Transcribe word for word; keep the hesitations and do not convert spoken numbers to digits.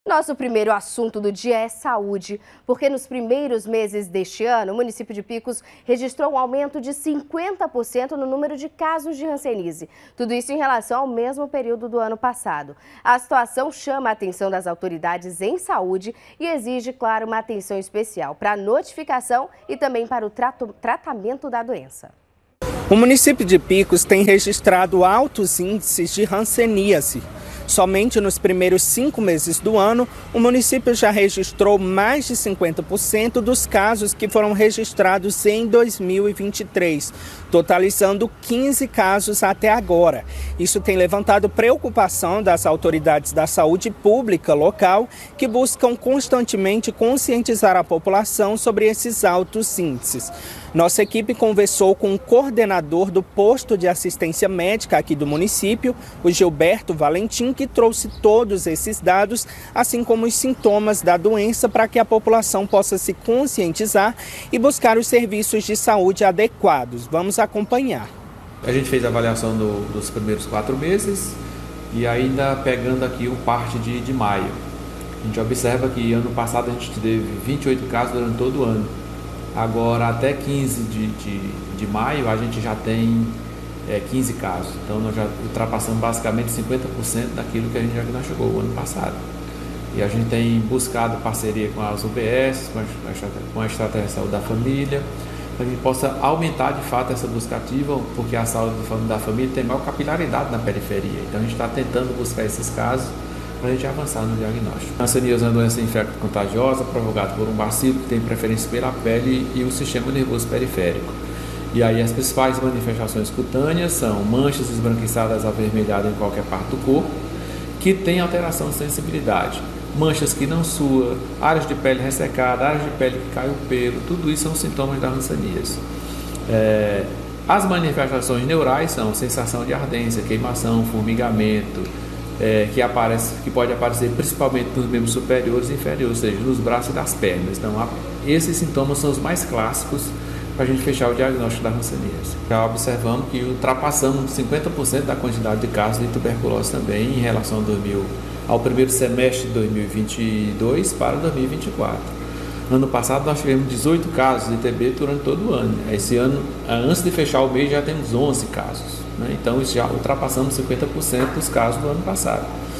Nosso primeiro assunto do dia é saúde, porque nos primeiros meses deste ano, o município de Picos registrou um aumento de cinquenta por cento no número de casos de hanseníase. Tudo isso em relação ao mesmo período do ano passado. A situação chama a atenção das autoridades em saúde e exige, claro, uma atenção especial para a notificação e também para o trato, tratamento da doença. O município de Picos tem registrado altos índices de hanseníase. Somente nos primeiros cinco meses do ano, o município já registrou mais de cinquenta por cento dos casos que foram registrados em dois mil e vinte e três, totalizando quinze casos até agora. Isso tem levantado preocupação das autoridades da saúde pública local, que buscam constantemente conscientizar a população sobre esses altos índices. Nossa equipe conversou com o coordenador do posto de assistência médica aqui do município, o Gilberto Valentim, que trouxe todos esses dados, assim como os sintomas da doença, para que a população possa se conscientizar e buscar os serviços de saúde adequados. Vamos acompanhar. A gente fez a avaliação do, dos primeiros quatro meses e ainda pegando aqui o parte de, de maio. A gente observa que ano passado a gente teve vinte e oito casos durante todo o ano. Agora, até quinze de, de, de maio, a gente já tem é, quinze casos. Então, nós já ultrapassamos basicamente cinquenta por cento daquilo que a gente diagnosticou o ano passado. E a gente tem buscado parceria com as U B S, com a, com a Estratégia de Saúde da Família, para que a gente possa aumentar de fato essa busca ativa, porque a saúde da família tem maior capilaridade na periferia. Então, a gente está tentando buscar esses casos para a gente avançar no diagnóstico. A hanseníase é uma doença infecto-contagiosa provocada por um bacilo que tem preferência pela pele e o sistema nervoso periférico. E aí as principais manifestações cutâneas são manchas esbranquiçadas avermelhadas em qualquer parte do corpo, que tem alteração de sensibilidade. Manchas que não suam, áreas de pele ressecada, áreas de pele que cai o pelo, tudo isso são sintomas da hanseníase. É, as manifestações neurais são sensação de ardência, queimação, formigamento, É, que, aparece, que pode aparecer principalmente nos membros superiores e inferiores, ou seja, nos braços e das pernas. Então, a, esses sintomas são os mais clássicos para a gente fechar o diagnóstico da hanseníase. Já observamos que ultrapassamos cinquenta por cento da quantidade de casos de tuberculose também em relação ao, dois mil, ao primeiro semestre de dois mil e vinte e dois para dois mil e vinte e quatro. Ano passado nós tivemos dezoito casos de T B durante todo o ano. Esse ano, antes de fechar o mês, já temos onze casos. Então, isso já ultrapassamos cinquenta por cento dos casos do ano passado.